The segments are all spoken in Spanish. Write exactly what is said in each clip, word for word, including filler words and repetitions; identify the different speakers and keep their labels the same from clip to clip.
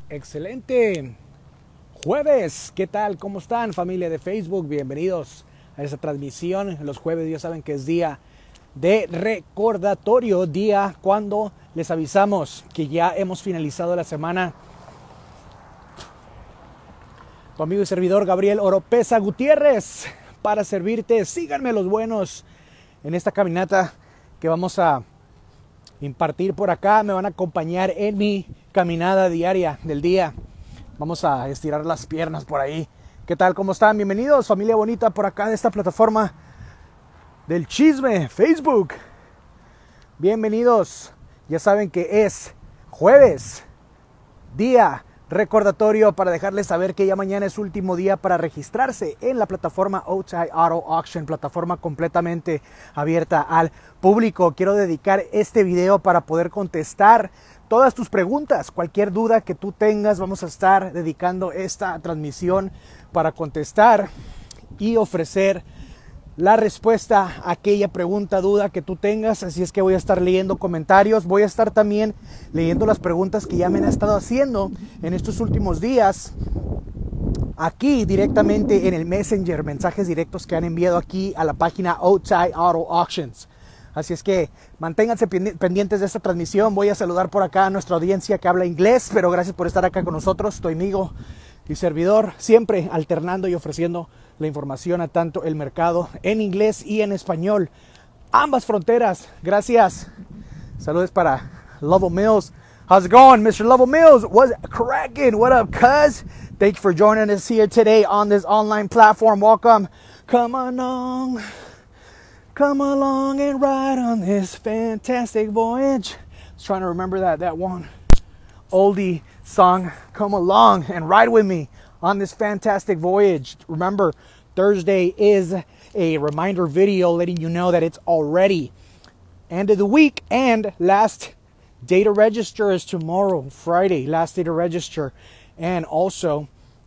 Speaker 1: Excelente jueves, ¿qué tal? ¿Cómo están, familia de Facebook? Bienvenidos a esta transmisión. Los jueves ya saben que es día de recordatorio, día cuando les avisamos que ya hemos finalizado la semana. Tu amigo y servidor Gabriel Oropesa Gutiérrez para servirte. Síganme los buenos en esta caminata que vamos a impartir por acá. Me van a acompañar en mi caminada diaria del día. Vamos a estirar las piernas por ahí. ¿Qué tal? ¿Cómo están? Bienvenidos, familia bonita, por acá de esta plataforma del chisme, Facebook. Bienvenidos. Ya saben que es jueves, día recordatorio para dejarles saber que ya mañana es último día para registrarse en la plataforma Otay Auto Auction, plataforma completamente abierta al público. Quiero dedicar este video para poder contestar todas tus preguntas, cualquier duda que tú tengas. Vamos a estar dedicando esta transmisión para contestar y ofrecer la respuesta a aquella pregunta, duda que tú tengas. Así es que voy a estar leyendo comentarios. Voy a estar también leyendo las preguntas que ya me han estado haciendo en estos últimos días aquí directamente en el Messenger, mensajes directos que han enviado aquí a la página Otay Auto Auctions. Así es que manténganse pendientes de esta transmisión. Voy a saludar por acá a nuestra audiencia que habla inglés, pero gracias por estar acá con nosotros. Tu amigo y servidor, siempre alternando y ofreciendo la información a tanto el mercado en inglés y en español. Ambas fronteras. Gracias. Saludos para Lovell Mills. How's it going, Mister Lovell Mills? What's cracking? What up, cuz? Thank you for joining us here today on this online platform. Welcome. Come along. Come along and ride on this fantastic voyage. I was trying to remember that, that one oldie song. Come along and ride with me on this fantastic voyage. Remember, Thursday is a reminder video letting you know that it's already end of the week and last day to register is tomorrow, Friday, last day to register. And also,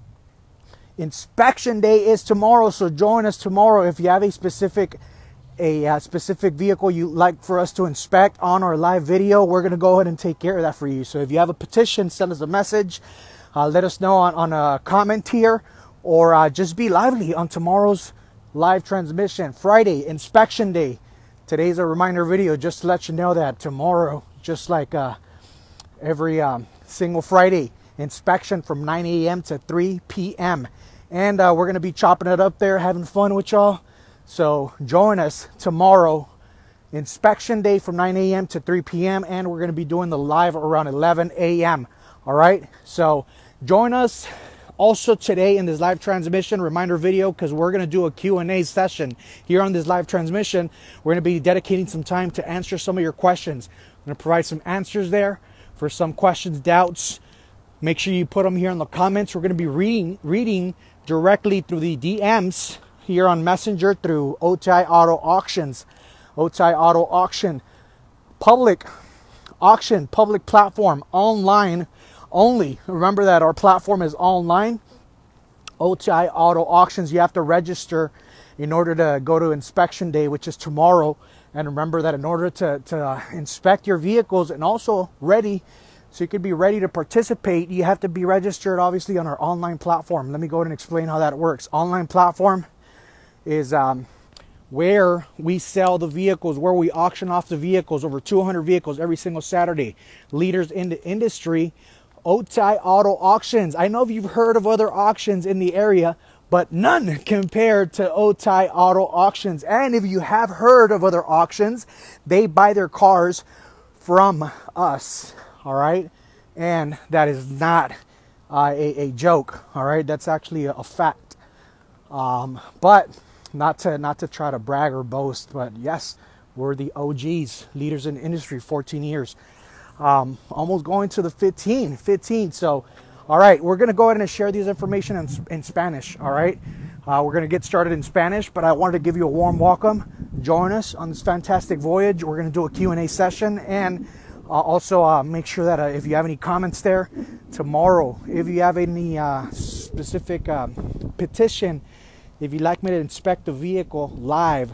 Speaker 1: inspection day is tomorrow, so join us tomorrow if you have a specific a uh, specific vehicle you'd like for us to inspect on our live video. We're going to go ahead and take care of that for you. So if you have a petition, send us a message. Uh, let us know on, on a comment here, or uh, just be lively on tomorrow's live transmission. Friday, inspection day. Today's a reminder video just to let you know that tomorrow, just like uh, every um, single Friday, inspection from nine A M to three P M And uh, we're going to be chopping it up there, having fun with y'all. So join us tomorrow, inspection day from nine A M to three P M And we're going to be doing the live around eleven A M All right. So join us also today in this live transmission reminder video, because we're going to do a Q and A session here on this live transmission. We're going to be dedicating some time to answer some of your questions. I'm going to provide some answers there for some questions, doubts. Make sure you put them here in the comments. We're going to be reading, reading directly through the D Ms here on Messenger through Otay Auto Auctions. Otay Auto Auction. Public auction, public platform, online only. Remember that our platform is online. Otay Auto Auctions. You have to register in order to go to inspection day, which is tomorrow. And remember that in order to, to uh, inspect your vehicles and also ready, so you could be ready to participate, you have to be registered obviously on our online platform. Let me go ahead and explain how that works. Online platform is um, where we sell the vehicles, where we auction off the vehicles, over two hundred vehicles every single Saturday. Leaders in the industry, Otay Auto Auctions. I know you've heard of other auctions in the area, but none compared to Otay Auto Auctions. And if you have heard of other auctions, they buy their cars from us, all right? And that is not uh, a, a joke, all right? That's actually a, a fact. Um, but not to not to try to brag or boast, but yes, we're the O Gs, leaders in the industry, fourteen years. Um, almost going to the fifteen, fifteen. So, all right, we're going to go ahead and share these information in, in Spanish, all right? Uh, we're going to get started in Spanish, but I wanted to give you a warm welcome. Join us on this fantastic voyage. We're going to do a Q and A session, and uh, also uh, make sure that uh, if you have any comments there, tomorrow, if you have any uh, specific uh, petition, if you'd like me to inspect the vehicle live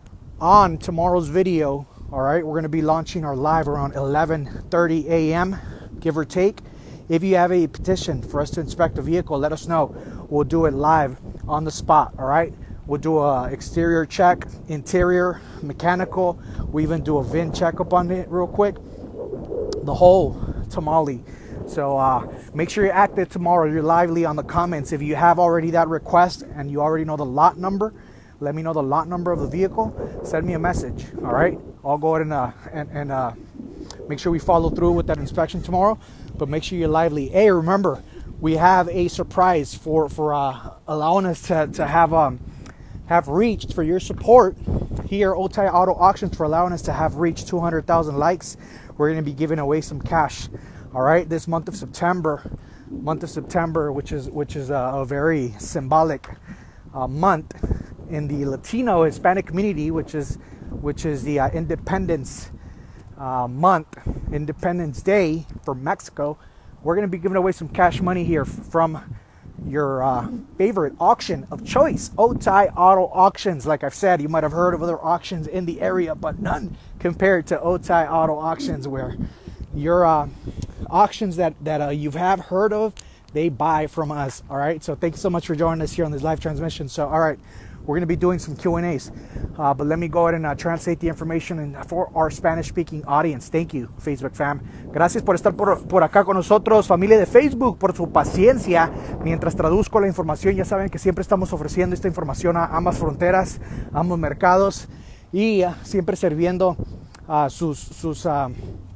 Speaker 1: on tomorrow's video, all right, we're going to be launching our live around eleven thirty A M, give or take. if you have a petition for us to inspect a vehicle, let us know. We'll do it live on the spot, all right? We'll do a exterior check, interior, mechanical. We even do a V I N checkup on it real quick. The whole tamale. So uh, make sure you're active tomorrow. You're lively on the comments. If you have already that request and you already know the lot number, let me know the lot number of the vehicle. Send me a message, all right? I'll go ahead and, uh, and, and uh, make sure we follow through with that inspection tomorrow. But make sure you're lively. Hey, remember, we have a surprise for, for uh, allowing us to, to have, um, have reached, for your support here, Otay Auto Auctions, for allowing us to have reached two hundred thousand likes. We're going to be giving away some cash. All right, this month of September, month of September, which is which is a, a very symbolic uh, month in the Latino Hispanic community, which is which is the uh, Independence uh, month, Independence Day for Mexico. We're going to be giving away some cash money here from your uh, favorite auction of choice, Otay Auto Auctions. Like I've said, you might have heard of other auctions in the area, but none compared to Otay Auto Auctions, where your uh, auctions that that uh, you have heard of, they buy from us. All right, so thank you so much for joining us here on this live transmission. So all right, we're going to be doing some Q and A's, uh, but let me go ahead and uh, translate the information in, for our Spanish speaking audience. Thank you, Facebook fam. Gracias por estar por, por acá con nosotros, familia de Facebook, por su paciencia mientras traduzco la información. Ya saben que siempre estamos ofreciendo esta información a ambas fronteras, a ambos mercados, y uh, siempre sirviendo uh, sus sus uh,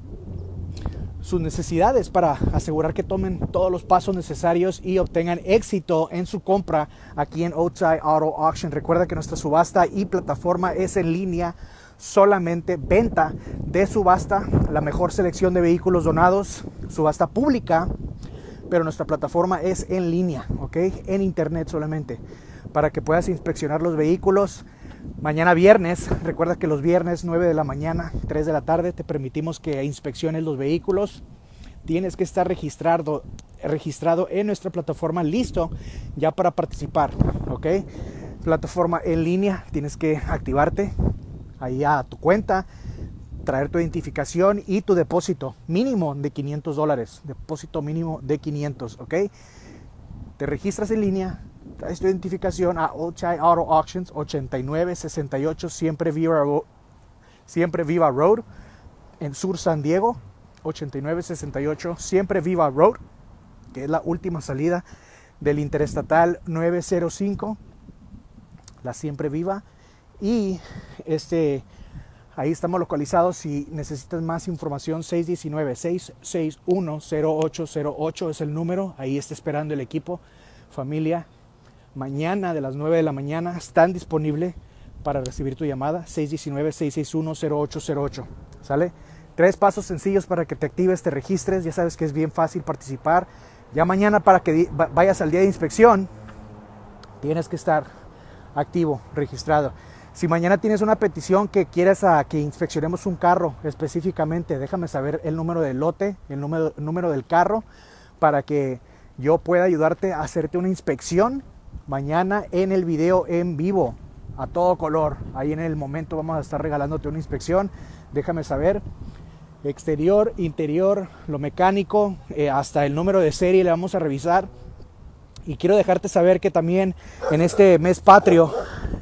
Speaker 1: sus necesidades para asegurar que tomen todos los pasos necesarios y obtengan éxito en su compra aquí en Otay Auto Auction. Recuerda que nuestra subasta y plataforma es en línea, solamente venta de subasta, la mejor selección de vehículos donados, subasta pública, pero nuestra plataforma es en línea, ¿ok? En internet solamente, para que puedas inspeccionar los vehículos. Mañana viernes, recuerda que los viernes nueve de la mañana, tres de la tarde, te permitimos que inspecciones los vehículos. Tienes que estar registrado, registrado en nuestra plataforma, listo ya para participar, ¿ok? Plataforma en línea, tienes que activarte ahí a tu cuenta, traer tu identificación y tu depósito mínimo de quinientos dólares, depósito mínimo de quinientos, ¿ok? Te registras en línea, traes tu identificación a Otay Auto Auctions, ochenta y nueve sesenta y ocho Siempre Viva, Siempre Viva Road en Sur San Diego, ochenta y nueve sesenta y ocho Siempre Viva Road, que es la última salida del Interestatal nueve cero cinco, la Siempre Viva. Y este, ahí estamos localizados. Si necesitas más información, seis uno nueve, seis seis uno, cero ocho cero ocho es el número. Ahí está esperando el equipo. Familia, mañana de las nueve de la mañana están disponibles para recibir tu llamada. Seis uno nueve, seis seis uno, cero ocho cero ocho. ¿Sale? Tres pasos sencillos para que te actives, te registres. Ya sabes que es bien fácil participar. Ya mañana, para que vayas al día de inspección, tienes que estar activo, registrado. Si mañana tienes una petición que quieres a que inspeccionemos un carro específicamente, déjame saber el número del lote, el número, el número del carro, para que yo pueda ayudarte a hacerte una inspección mañana en el video en vivo, a todo color. Ahí en el momento vamos a estar regalándote una inspección. Déjame saber, exterior, interior, lo mecánico, eh, hasta el número de serie le vamos a revisar. Y quiero dejarte saber que también en este mes patrio,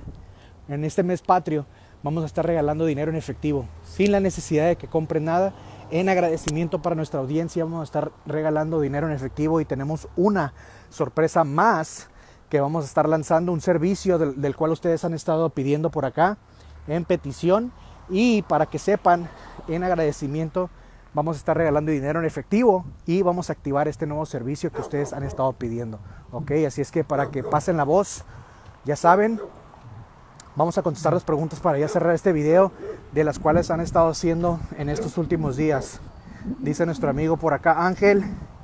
Speaker 1: en este mes patrio, vamos a estar regalando dinero en efectivo, sin la necesidad de que compren nada. En agradecimiento para nuestra audiencia, vamos a estar regalando dinero en efectivo, y tenemos una sorpresa más, que vamos a estar lanzando un servicio del, del cual ustedes han estado pidiendo por acá en petición. Y para que sepan, en agradecimiento, vamos a estar regalando dinero en efectivo y vamos a activar este nuevo servicio que ustedes han estado pidiendo. Ok, así es que para que pasen la voz, ya saben, vamos a contestar las preguntas para ya cerrar este video, de las cuales han estado haciendo en estos últimos días. Dice nuestro amigo por acá, Ángel,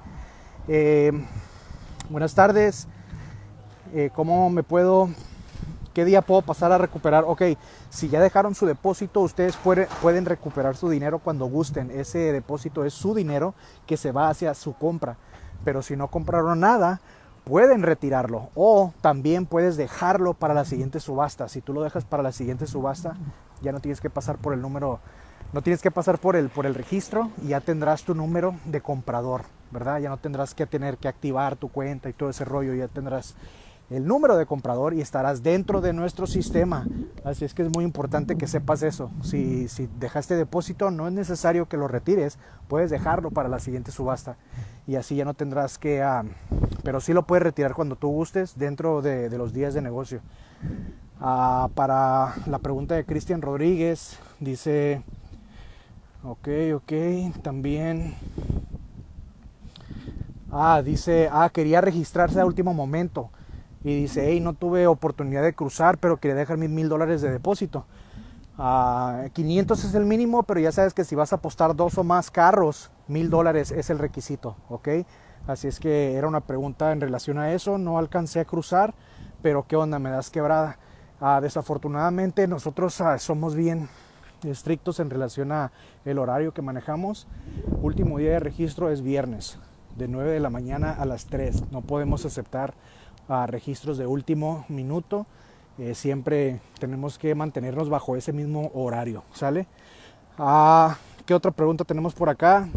Speaker 1: eh, buenas tardes, eh, ¿cómo me puedo, qué día puedo pasar a recuperar? Ok, si ya dejaron su depósito, ustedes puede, pueden recuperar su dinero cuando gusten. Ese depósito es su dinero que se va hacia su compra. Pero si no compraron nada, pueden retirarlo, o también puedes dejarlo para la siguiente subasta. Si tú lo dejas para la siguiente subasta, ya no tienes que pasar por el número, no tienes que pasar por el, por el registro, y ya tendrás tu número de comprador. ¿verdad? Ya no tendrás que tener que activar tu cuenta y todo ese rollo, ya tendrás el número de comprador y estarás dentro de nuestro sistema. Así es que es muy importante que sepas eso. Si, si dejaste depósito, no es necesario que lo retires, puedes dejarlo para la siguiente subasta y así ya no tendrás que, uh, pero sí lo puedes retirar cuando tú gustes dentro de, de los días de negocio. Uh, para la pregunta de Cristian Rodríguez, dice, ok, ok, también... Ah, dice, ah, quería registrarse a último momento. Y dice, hey, no tuve oportunidad de cruzar, pero quería dejar mis mil dólares de depósito. Uh, quinientos es el mínimo, pero ya sabes que si vas a apostar dos o más carros, mil dólares es el requisito, ¿ok? Así es que era una pregunta en relación a eso. No alcancé a cruzar, pero ¿qué onda? Me das quebrada. Uh, desafortunadamente nosotros uh, somos bien estrictos en relación a el horario que manejamos. Último día de registro es viernes, de nueve de la mañana a las tres. No podemos aceptar uh, registros de último minuto. Eh, siempre tenemos que mantenernos bajo ese mismo horario, ¿sale? Uh, ¿Qué otra pregunta tenemos por acá?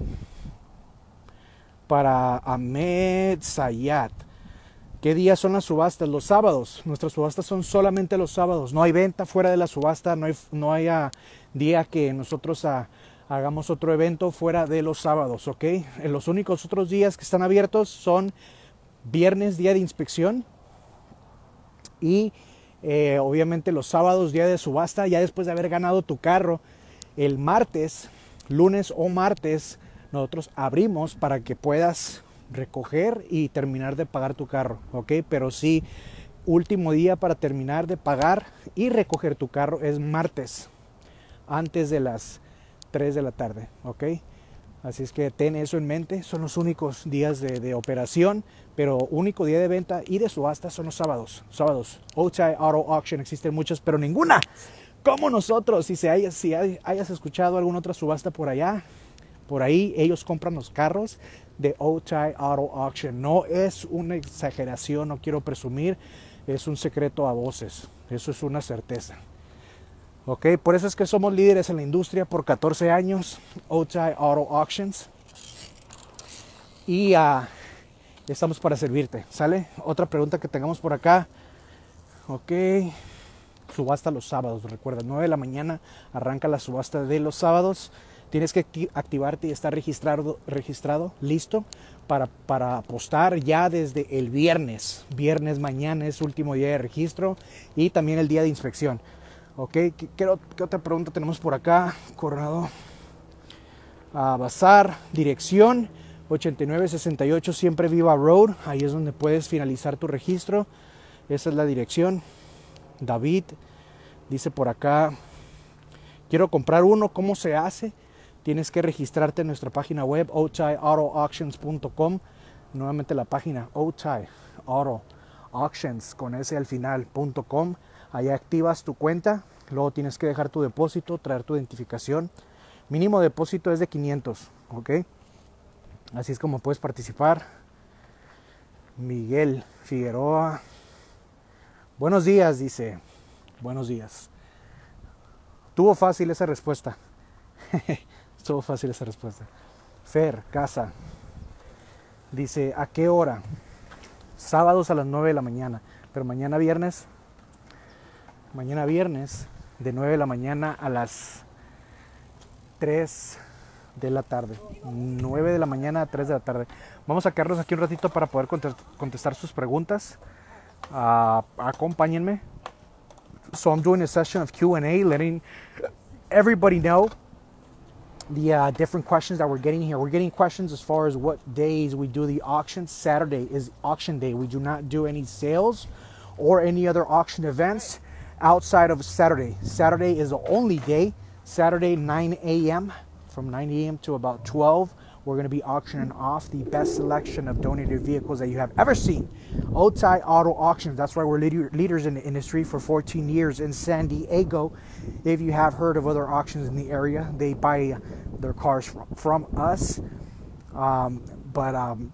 Speaker 1: Para Ahmed Sayat. ¿Qué días son las subastas? Los sábados. Nuestras subastas son solamente los sábados. No hay venta fuera de la subasta. No hay, no hay uh, día que nosotros uh, hagamos otro evento fuera de los sábados, ¿ok? En los únicos otros días que están abiertos son viernes, día de inspección, y eh, obviamente los sábados, día de subasta, ya después de haber ganado tu carro. El martes, lunes o martes, nosotros abrimos para que puedas recoger y terminar de pagar tu carro, ¿ok? Pero sí, último día para terminar de pagar y recoger tu carro es martes, antes de las tres de la tarde, ¿ok? Así es que ten eso en mente. Son los únicos días de, de operación, pero único día de venta y de subasta son los sábados. Sábados, O T I Auto Auction, existen muchas, pero ninguna como nosotros. Si, se hayas, si hayas escuchado alguna otra subasta por allá, por ahí, ellos compran los carros de O T I Auto Auction. No es una exageración, no quiero presumir, es un secreto a voces. Eso es una certeza. Ok, por eso es que somos líderes en la industria por catorce años, O T I Auto Auctions. Y uh, estamos para servirte, ¿sale? Otra pregunta que tengamos por acá. Ok, subasta los sábados, recuerda, nueve de la mañana arranca la subasta de los sábados. Tienes que activarte y estar registrado, registrado listo para, para apostar ya desde el viernes. Viernes mañana es último día de registro y también el día de inspección. Ok, ¿qué, qué, qué otra pregunta tenemos por acá? Coronado a Bazar, dirección ochenta y nueve sesenta y ocho Siempre Viva Road. Ahí es donde puedes finalizar tu registro. Esa es la dirección. David dice por acá, quiero comprar uno, ¿cómo se hace? Tienes que registrarte en nuestra página web, O T I Auto Auctions punto com. Nuevamente la página O T I Auto Auctions con S al final punto com. Ahí activas tu cuenta, luego tienes que dejar tu depósito, traer tu identificación. Mínimo depósito es de quinientos, ¿ok? Así es como puedes participar. Miguel Figueroa. Buenos días, dice. Buenos días. Tuvo fácil esa respuesta. Estuvo fácil esa respuesta. Fer, Casa. Dice, ¿a qué hora? Sábados a las nueve de la mañana. Pero mañana viernes... Mañana viernes, de nueve de la mañana a las tres de la tarde. nueve de la mañana a tres de la tarde. Vamos a quedarnos aquí un ratito para poder contestar sus preguntas. Uh, acompáñenme. So I'm doing a session of Q and A, letting everybody know the uh, different questions that we're getting here. We're getting questions as far as what days we do the auction. Saturday is auction day. We do not do any sales or any other auction events outside of Saturday. Saturday is the only day. Saturday, nine a m From nine a m to about twelve, we're going to be auctioning off the best selection of donated vehicles that you have ever seen. O T I Auto Auctions. That's why we're leader, leaders in the industry for fourteen years in San Diego. If you have heard of other auctions in the area, they buy their cars from, from us. Um, but um,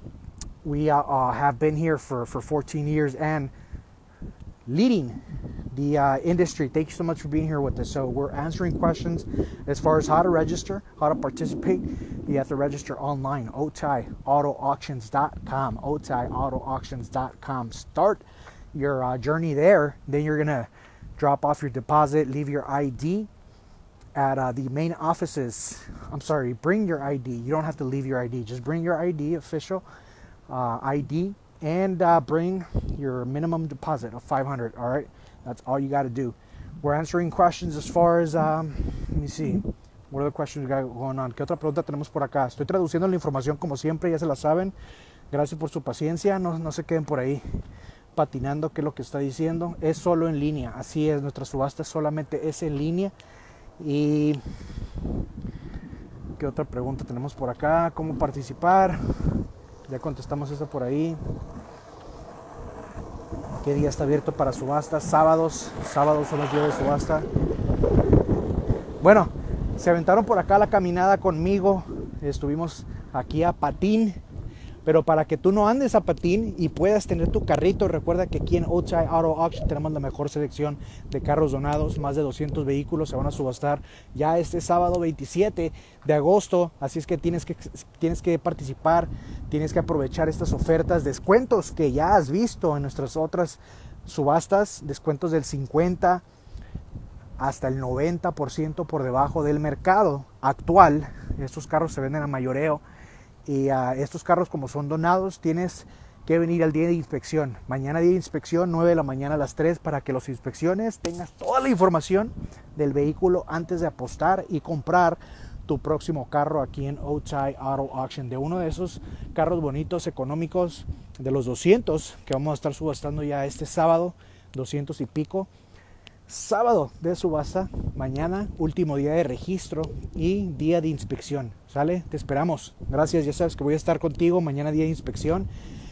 Speaker 1: we uh, uh, have been here for, for fourteen years and leading the uh, industry. Thank you so much for being here with us. So we're answering questions as far as how to register, how to participate. You have to register online, Otay Auto Auctions dot com, Otay Auto Auctions dot com. Start your uh, journey there. Then you're gonna drop off your deposit, leave your I D at uh, the main offices. I'm sorry, bring your I D. You don't have to leave your I D. Just bring your I D, official uh, I D, and uh, bring your minimum deposit of five hundred. All right, that's all you got to do. We're answering questions as far as um, let me see. What other questions we got going on? ¿Qué otra pregunta tenemos por acá? Estoy traduciendo la información como siempre, ya se la saben. Gracias por su paciencia. No, no se queden por ahí patinando qué es lo que está diciendo. Es solo en línea. Así es, nuestra subasta solamente es en línea. Y ¿qué otra pregunta tenemos por acá? ¿Cómo participar? Ya contestamos eso por ahí. ¿Qué día está abierto para subastas? Sábados. Sábados son los días de subasta. Bueno, se aventaron por acá la caminada conmigo. Estuvimos aquí a patín. Pero para que tú no andes a patín y puedas tener tu carrito, recuerda que aquí en Otay Auto Auction tenemos la mejor selección de carros donados. Más de doscientos vehículos se van a subastar ya este sábado veintisiete de agosto. Así es que tienes que, tienes que participar, tienes que aprovechar estas ofertas, descuentos que ya has visto en nuestras otras subastas, descuentos del cincuenta hasta el noventa por ciento por debajo del mercado actual. Estos carros se venden a mayoreo. Y uh, estos carros, como son donados, tienes que venir al día de inspección. Mañana día de inspección, nueve de la mañana a las tres, para que los inspecciones tengas toda la información del vehículo antes de apostar y comprar tu próximo carro aquí en Otay Auto Auction. De uno de esos carros bonitos, económicos, de los doscientos que vamos a estar subastando ya este sábado, doscientos y pico. Sábado de subasta, mañana último día de registro y día de inspección. ¿Sale? Te esperamos. Gracias, ya sabes que voy a estar contigo mañana día de inspección.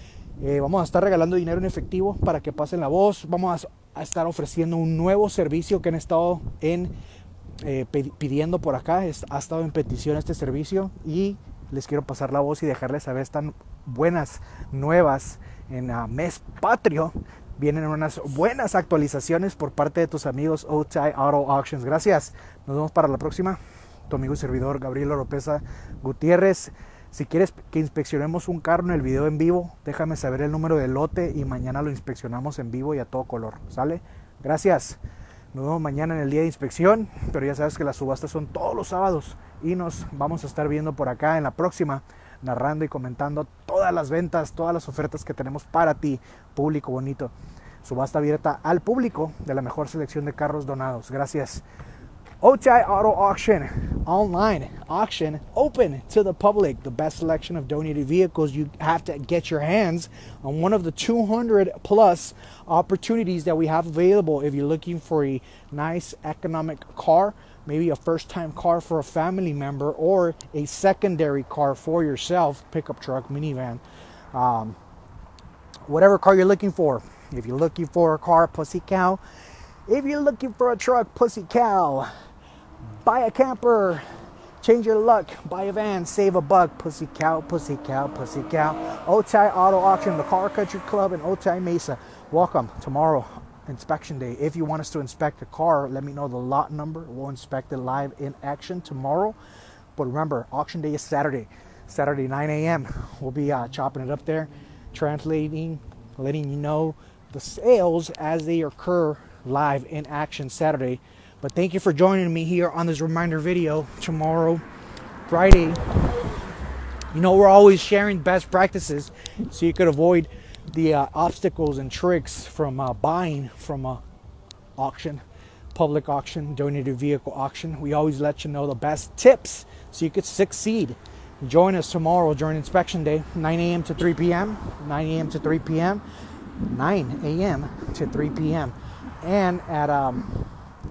Speaker 1: Eh, vamos a estar regalando dinero en efectivo para que pasen la voz. Vamos a, a estar ofreciendo un nuevo servicio que han estado en, eh, pidiendo por acá. Es, ha estado en petición este servicio y les quiero pasar la voz y dejarles saber estas buenas nuevas en uh, mes patrio. Vienen unas buenas actualizaciones por parte de tus amigos Otay Auto Auctions. Gracias. Nos vemos para la próxima. Tu amigo y servidor Gabriel Oropesa Gutiérrez. Si quieres que inspeccionemos un carro en el video en vivo, déjame saber el número del lote y mañana lo inspeccionamos en vivo y a todo color. ¿Sale? Gracias. Nos vemos mañana en el día de inspección. Pero ya sabes que las subastas son todos los sábados. Y nos vamos a estar viendo por acá en la próxima, narrando y comentando todas las ventas, todas las ofertas que tenemos para ti, público bonito. Subasta abierta al público de la mejor selección de carros donados. Gracias. Otay Auto Auction, online auction, open to the public. The best selection of donated vehicles. You have to get your hands on one of the two hundred plus opportunities that we have available. If you're looking for a nice economic car, maybe a first-time car for a family member, or a secondary car for yourself, pickup truck, minivan, um, whatever car you're looking for. If you're looking for a car, pussy cow. If you're looking for a truck, pussy cow. Buy a camper, change your luck. Buy a van, save a buck. Pussy cow, pussy cow, pussy cow. Otay Auto Auction, the Car Country Club in Otay Mesa. Welcome tomorrow, inspection day. If you want us to inspect a car, let me know the lot number. We'll inspect it live in action tomorrow. But remember, auction day is Saturday. Saturday, nine a m We'll be uh, chopping it up there, translating, letting you know the sales as they occur live in action Saturday. But thank you for joining me here on this reminder video. Tomorrow, Friday, you know, we're always sharing best practices so you could avoid the uh, obstacles and tricks from uh, buying from a auction, public auction, donated vehicle auction. We always let you know the best tips so you could succeed. Join us tomorrow during inspection day, nine a m to three p m nine a m to three p m nine a m to three p m And at um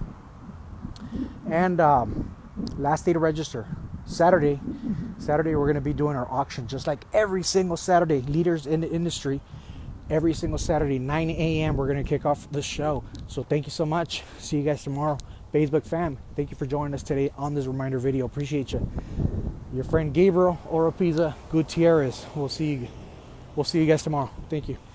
Speaker 1: and um last day to register, Saturday. Saturday we're going to be doing our auction just like every single Saturday. Leaders in the industry. Every single Saturday, nine a m we're going to kick off the show. So thank you so much. See you guys tomorrow. Facebook fam, thank you for joining us today on this reminder video. Appreciate you. Your friend Gabriel Oropesa Gutierrez. We'll see you. We'll see you guys tomorrow. Thank you.